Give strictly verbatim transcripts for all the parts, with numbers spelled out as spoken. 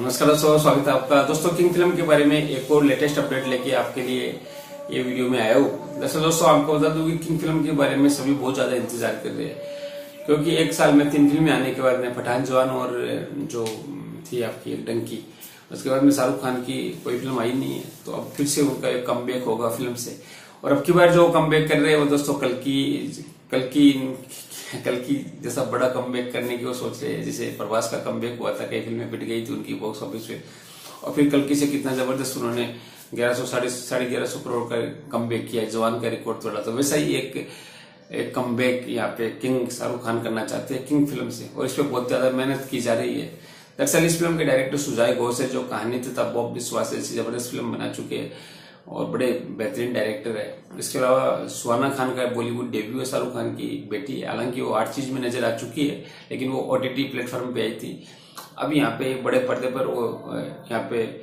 नमस्कार दोस्तों, स्वागत है आपका। दोस्तों, किंग फिल्म के बारे में एक और लेटेस्ट अपडेट लेके आपके लिए ये वीडियो में आया हूँ। दरअसल दोस्तों, आपको बता दूं कि किंग फिल्म के बारे में सभी बहुत ज्यादा इंतजार कर रहे हैं, क्योंकि एक साल में तीन फिल्में आने के बाद में पठान, जवान और जो थी आपकी एक डंकी, उसके बाद में शाहरुख खान की कोई फिल्म आई नहीं है। तो अब फिर से उनका एक कमबैक होगा फिल्म से। और अब की बार जो कमबैक कर रहे हैं वो दोस्तों कल की कल की कल की जैसा बड़ा कमबैक करने की वो सोच रहे हैं, जैसे प्रभास का कमबैक हुआ था, कई फिल्में पिट गई थी उनकी बॉक्स ऑफिस पे, और फिर कल की से कितना जबरदस्त उन्होंने ग्यारह सौ साढ़े साढ़े ग्यारह सौ करोड़ का कमबैक किया, जवान का रिकॉर्ड तोड़ा। तो वैसा ही एक एक कमबैक यहाँ पे किंग शाहरुख खान करना चाहते हैं किंग फिल्म से, और इस पे बहुत ज्यादा मेहनत की जा रही है। दरअसल इस फिल्म के डायरेक्टर सुजय घोष है, जो कहानी तथा बॉब विश्वास जैसी जबरदस्त फिल्म बना चुके हैं और बड़े बेहतरीन डायरेक्टर है। इसके अलावा सुहाना खान का बॉलीवुड डेब्यू है, शाहरुख खान की बेटी। हालांकि वो आठ चीज में नजर आ चुकी है, लेकिन वो ओटीटी प्लेटफॉर्म पे आई थी। अब यहाँ पे बड़े पर्दे पर वो यहाँ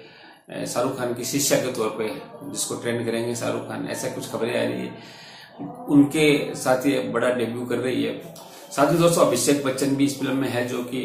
पे शाहरुख खान की शिष्या के तौर पे जिसको ट्रेंड करेंगे शाहरुख खान, ऐसा कुछ खबरें आ रही है। उनके साथ ये बड़ा डेब्यू कर रही है। साथ ही दोस्तों अभिषेक बच्चन भी इस फिल्म में है, जो कि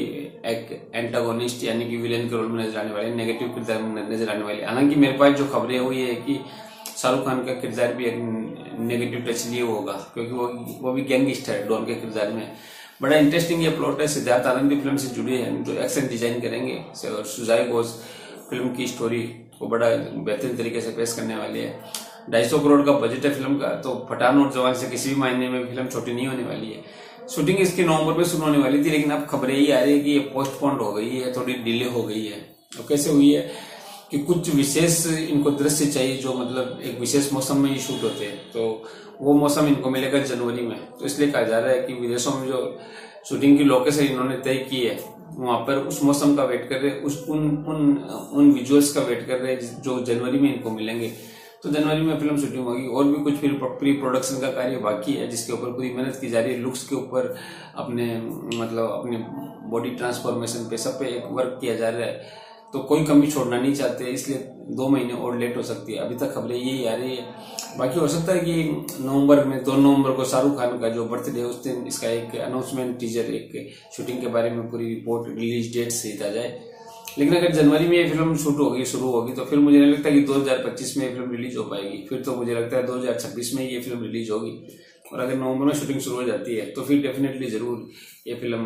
एक एंटागोनिस्ट यानी कि विलेन के रोल में नजर आने वाले, नेगेटिव किरदार में नजर आने वाले। हालांकि मेरे पास जो खबरें हुई है कि शाहरुख खान का किरदार भी एक नेगेटिव टच लिए होगा, क्योंकि वो वो भी गैंगस्टर है डॉन के किरदार में। बड़ा इंटरेस्टिंग ये प्लॉट है। सिद्धार्थ आनंद भी फिल्म से जुड़े हैं, जो एक्शन डिजाइन करेंगे, और सुजय घोष फिल्म की स्टोरी को बड़ा बेहतरीन तरीके से पेश करने वाले है। ढाई सौ करोड़ का बजट है फिल्म का, तो पठान और जवान से किसी भी मायने में फिल्म छोटी नहीं होने वाली है। शूटिंग इसकी नवंबर में शुरू होने वाली थी, लेकिन अब खबरें ये आ रही है कि ये पोस्टपोन्ड हो गई है, थोड़ी डिले हो गई है। तो कैसे हुई है कि कुछ विशेष इनको दृश्य चाहिए, जो मतलब एक विशेष मौसम में ही शूट होते हैं, तो वो मौसम इनको मिलेगा जनवरी में। तो इसलिए कहा जा रहा है कि विदेशों में जो शूटिंग की लोकेशन इन्होंने तय की है, वहां पर उस मौसम का वेट कर रहे, उस उन उन उन विजुअल्स का वेट कर रहे हैं जो जनवरी में इनको मिलेंगे। तो जनवरी में फिल्म शूटिंग होगी। और भी कुछ फिर प्री प्रोडक्शन का कार्य बाकी है, जिसके ऊपर पूरी मेहनत की जा रही है। लुक्स के ऊपर, अपने मतलब अपने बॉडी ट्रांसफॉर्मेशन पे, सब पे एक वर्क किया जा रहा है। तो कोई कमी छोड़ना नहीं चाहते, इसलिए दो महीने और लेट हो सकती है। अभी तक खबरें यही आ रही है। बाकी हो सकता है कि नवंबर में, दो नवंबर को शाहरुख खान का जो बर्थडे है, उस दिन इसका एक अनाउंसमेंट, टीजर, एक शूटिंग के बारे में पूरी रिपोर्ट, रिलीज डेट सहित आ जाए। लेकिन अगर जनवरी में ये फिल्म शूट होगी, शुरू होगी, तो फिर मुझे नहीं लगता कि दो हज़ार पच्चीस में ये फिल्म रिलीज हो पाएगी। फिर तो मुझे लगता है दो हज़ार छब्बीस में ये फिल्म रिलीज होगी। और अगर नवंबर में शूटिंग शुरू हो जाती है, तो फिर डेफिनेटली जरूर ये फिल्म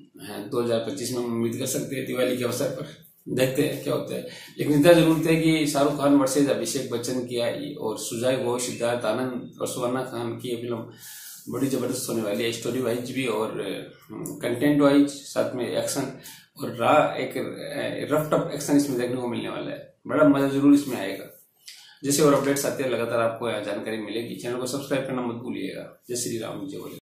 दो हज़ार पच्चीस में उम्मीद कर सकते हैं, दिवाली के अवसर पर। देखते हैं क्या होता है। लेकिन इतना जरूर है कि शाहरुख खान वर्सेज अभिषेक बच्चन की आई, और सुजय घोष, सिद्धार्थ आनंद और सुहाना खान की ये फिल्म बड़ी जबरदस्त होने वाली है, स्टोरी वाइज भी और कंटेंट वाइज, साथ में एक्शन और रा एक रफ टफ एक्शन इसमें देखने को मिलने वाला है। बड़ा मजा जरूर इसमें आएगा। जैसे और अपडेट्स आते हैं लगातार आपको जानकारी मिलेगी। चैनल को सब्सक्राइब करना मत भूलिएगा। जय श्री राम, जय बोले।